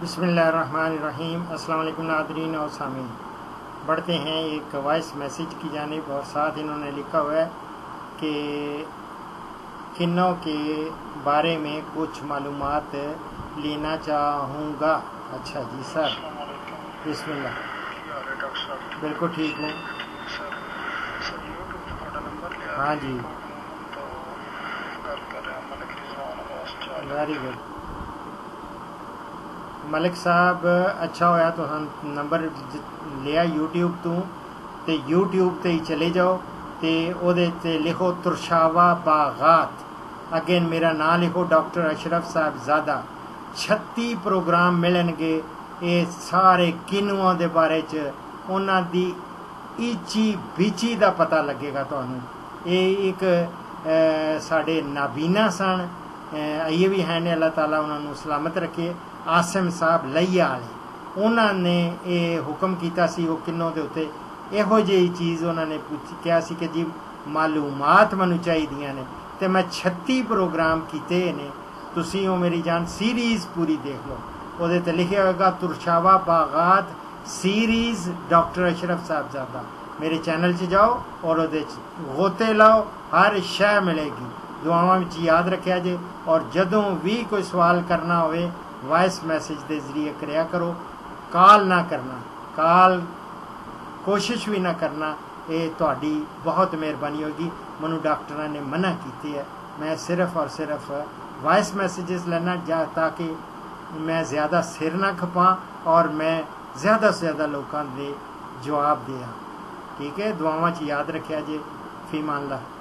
बिस्मिल्लाहिर्रहमानिर्रहीम। अस्सलाम वालेकुम नाज़रीन और सामीन। बढ़ते हैं एक वॉइस मैसेज की जानिब और साथ इन्होंने लिखा हुआ है कि किन्नों के बारे में कुछ मालूमात लेना चाहूँगा। अच्छा जी सर, बिस्मिल्लाह। बिल्कुल ठीक हूँ। हाँ जी, वेरी गुड मलिक साहब। अच्छा होया तो हम नंबर लिया यूट्यूब तो यूट्यूब ते ही चले जाओ तो ओदे ते लिखो तुरशावा बागात। अगेन मेरा नाम लिखो डॉक्टर अशरफ साहबजादा। 36 प्रोग्राम मिलणगे। ये सारे किनुआं दे बारे च उन्हां दी ईची बीची दा पता लगेगा तुहानूं। ये एक साडे नाबीना सन, ये भी हैं अल्लाह ताला उन्होंने सलामत रखे। आसिम साहब लईया वाले उन्होंने ये हुक्म किया सी वो किन्नों के उत्ते इहो जी चीज़ उन्होंने कहा सी कि जी मालूमात मैनू चाहिए ने तो मैं 36 प्रोग्राम किए ने। तुसी वो मेरी जान सीरीज़ पूरी देख लो, वो ते लिखा होगा तुरशावा बागात सीरीज़ डॉक्टर अशरफ साहबजादा। मेरे चैनल च जाओ और वो गोते लाओ, हर शय मिलेगी। दुआवां विच याद रखा जे और जदों भी कोई सवाल करना होवे वॉइस मैसेज के जरिए करया करो। कॉल ना करना, कॉल कोशिश भी ना करना। ये तुहाडी बहुत मेहरबानी होगी। मैनू डॉक्टर ने मना की है, मैं सिर्फ और सिर्फ वॉइस मैसेजेस लेना ताकि मैं ज़्यादा सिर ना खपा और मैं ज़्यादा से ज़्यादा लोगों के जवाब दिया। ठीक है, दुआवां च याद रखा जे। फीमान ला।